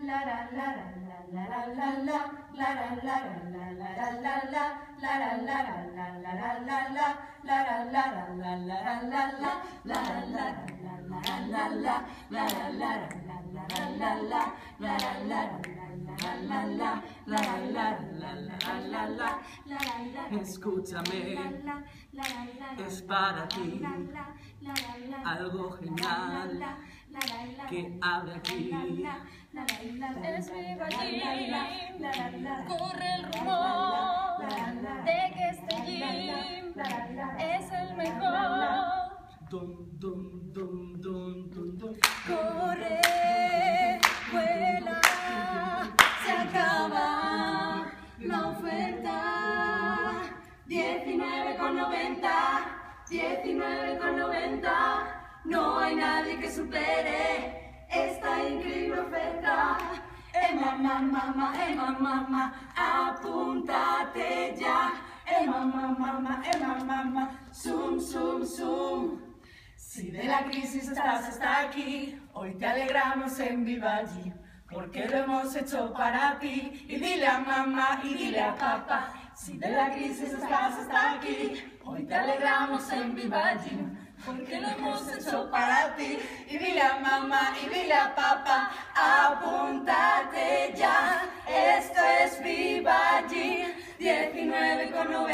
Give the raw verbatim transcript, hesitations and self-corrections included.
Escúchame, es para ti algo genial que abre aquí. Es viva allí, corre el rumor de que este gym es el mejor. Dum, dum, dum, dum, dum, dum. Corre, vuela, se acaba la oferta. diecinueve con noventa, diecinueve con noventa. No hay nadie que supere esta increíble oferta. Emma, mamá, mamá, Emma, mamá, apúntate ya. Emma, mamá, mamá, Emma, mamá, zoom, zoom, zoom. Si de la crisis estás hasta aquí, hoy te alegramos en Vivaldi, porque lo hemos hecho para ti. Y dile a mamá y dile a papá, si de la crisis estás hasta aquí, hoy te alegramos en Vivaldi, porque lo hemos hecho para ti. Y dile a mamá y dile a papá, apúntate ya. Esto es Vivaldi, diecinueve con noventa.